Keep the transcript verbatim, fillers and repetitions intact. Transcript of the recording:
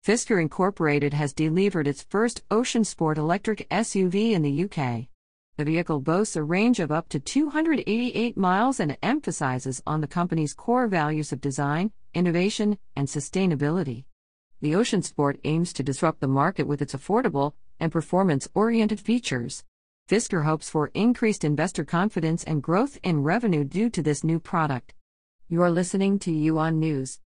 Fisker Incorporated has delivered its first Ocean Sport electric S U V in the U K. The vehicle boasts a range of up to two hundred eighty-eight miles and emphasizes on the company's core values of design, innovation, and sustainability. The Ocean Sport aims to disrupt the market with its affordable and performance-oriented features. Fisker hopes for increased investor confidence and growth in revenue due to this new product. You're listening to U On News.